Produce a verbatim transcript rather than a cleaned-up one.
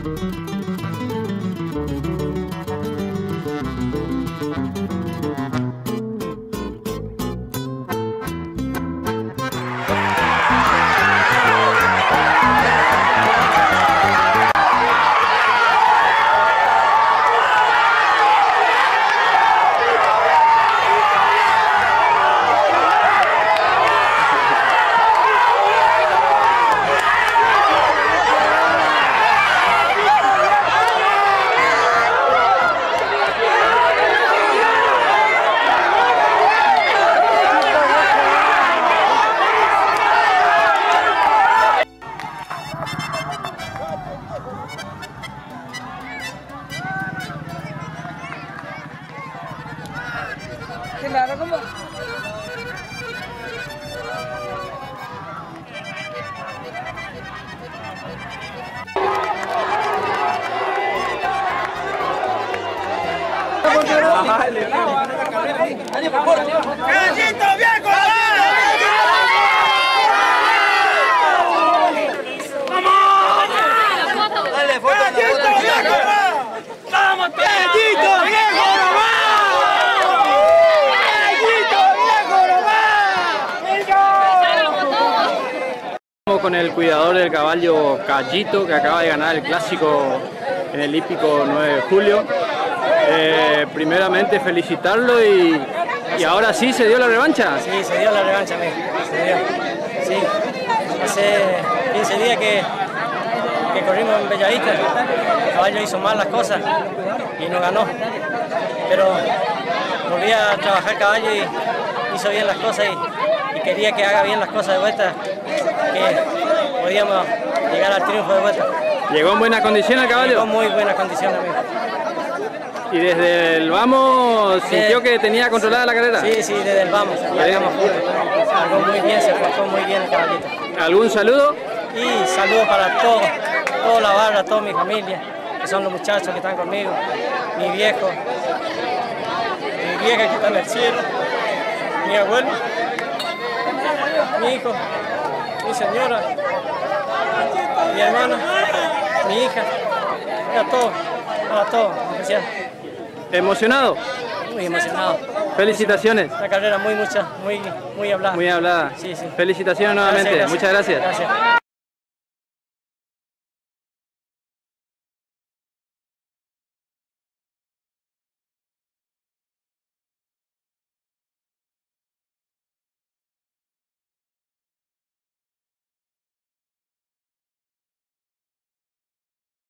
Claro, como... ¡Gallito viejo! ¡Dale, foto! ¡Gallito viejo! ¡Vamos, gallito viejo nomás! ¡Gallito viejo nomás! Estamos con el cuidador del caballo Gallito, que acaba de ganar el clásico en el hípico nueve de julio. Eh, primeramente felicitarlo y, y ahora sí se dio la revancha. Sí, se dio la revancha, amigo. Se dio. Sí. Hace quince días que, que corrimos en Bellavista. El caballo hizo mal las cosas y nos ganó. Pero volví a trabajar el caballo y hizo bien las cosas y, y quería que haga bien las cosas de vuelta, que podíamos llegar al triunfo de vuelta. ¿Llegó en buena condición el caballo? Llegó en muy buena condición, amigo. ¿Y desde el vamos sintió que tenía controlada la carrera? Sí, sí, desde el vamos. Llegamos Algo muy bien, se portó muy bien el caballito. ¿Algún saludo? Y saludos para todos, toda la barra, toda mi familia, que son los muchachos que están conmigo, mi viejo, mi vieja que está en el cielo, mi abuelo, mi hijo, mi señora, mi hermana, mi hija, a todos, a todos, en especial. ¿Emocionado? Muy emocionado. Felicitaciones. Una carrera muy mucha, muy, muy hablada. Muy hablada. Sí, sí. Felicitaciones nuevamente. Gracias, gracias. Muchas gracias. Gracias.